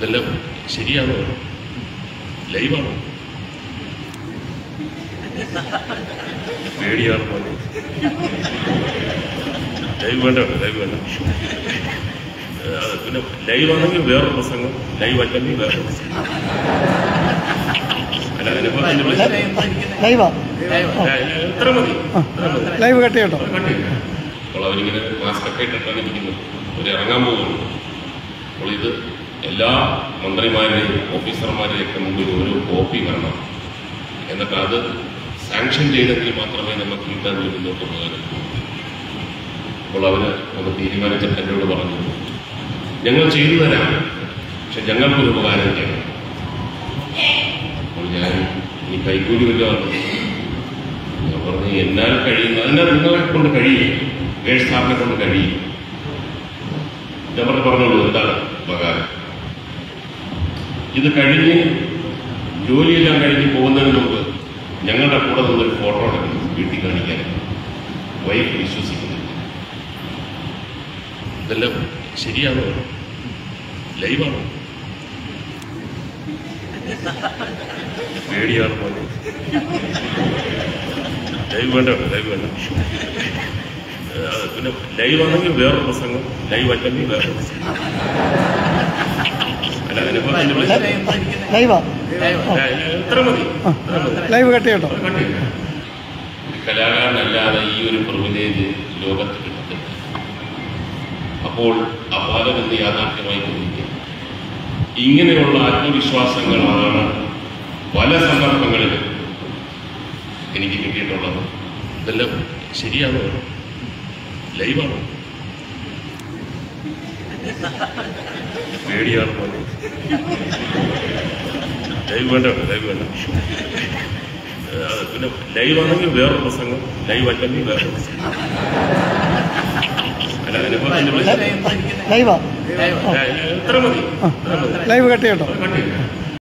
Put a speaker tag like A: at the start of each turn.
A: ഇതെല്ലാം ശരിയാണോ? ലൈവാണോ? പേടിയാണ് പോലെ. ലൈവ് വേണ്ട. പിന്നെ ലൈവാണെങ്കിൽ വേറൊരു പ്രസംഗം, ലൈവ് അല്ലെങ്കിൽ വേറൊരു പ്രസംഗം. അല്ല, എത്ര മതി?
B: ലൈവ് കട്ട് ചെയ്യട്ടോ.
A: അപ്പോൾ അവരിങ്ങനെ മാസ്കൊക്കെ ഇട്ടിട്ടാണ് ഇരിക്കുന്നത്. അവർ ഇറങ്ങാൻ പോകുന്നു. അപ്പോൾ ഇത് എല്ലാ മന്ത്രിമാരുടെയും ഓഫീസർമാരുടെയും ഒക്കെ മുമ്പിൽ ഒരു കോപ്പി വരണം. എന്നിട്ട് അത് സാങ്ഷൻ ചെയ്തെങ്കിൽ മാത്രമേ നമുക്ക് ഇന്റർവ്യൂ മുന്നോട്ട് പോകാൻ. അപ്പോൾ അവർ ഒന്ന് തീരുമാനിച്ചിട്ട് എന്നോട് പറഞ്ഞു, ഞങ്ങൾ ചെയ്തു തരാം, പക്ഷെ ഞങ്ങൾക്കൊരു ഉപകാരം ചെയ്യണം. അപ്പോൾ ഞാൻ ഈ കൈക്കൂലി വല്ലതാണ് ഞാൻ പറഞ്ഞു, എന്നാൽ കഴിയുന്ന അതിനാൽ നിങ്ങളെ കൊണ്ട് കഴിയും, ഗേഷ് സാറിനെ കൊണ്ട് കഴിയും. ഞാൻ പറഞ്ഞോളൂ എന്താണ് ഉപകാരം. ഇത് കഴിഞ്ഞ് ജോലിയെല്ലാം കഴിഞ്ഞ് പോകുന്നതിന് മുമ്പ് ഞങ്ങളുടെ കൂടെ നിന്നൊരു ഫോട്ടോ എടുക്കണം, വീട്ടിൽ കാണിക്കാൻ. വൈഫ് വിശ്വസിക്കുന്നില്ല. ഇതെല്ലാം ശരിയാണോ? ലൈവാണോ? പേടിയാണ് പോലെ. ലൈവ് വേണ്ട. പിന്നെ ലൈവാണെങ്കിൽ വേറൊരു പ്രസംഗം, ലൈവ് അല്ലെങ്കിൽ വേറൊരു പ്രസംഗം. എത്ര മതി?
B: ലൈവ് കട്ട് ചെയ്യട്ടോ.
A: കലാകാരനല്ലാതെ ഈ ഒരു പ്രിവിലേജ് ലോകത്ത് കിട്ടത്തില്ല. അപ്പോൾ അപാലമെന്ന് യാഥാർത്ഥ്യമായി തോന്നിക്കുക. ഇങ്ങനെയുള്ള ആത്മവിശ്വാസങ്ങളാണ് പല സന്ദർഭങ്ങളിലും എനിക്ക് കിട്ടിയിട്ടുള്ളത്. ഇതെല്ലാം ശരിയാണോ? ലൈവാണോ? പേടിയാണ് പോലെ. ലൈവ് വേണ്ട. പിന്നെ ലൈവാണെങ്കിൽ വേറൊരു പ്രസംഗം, ലൈവ് അല്ലെങ്കിൽ വേറൊരു പ്രസംഗം. അല്ല,
B: ലൈവാ
A: എത്ര മതി?
B: ലൈവ് കട്ട് ചെയ്യട്ടോ.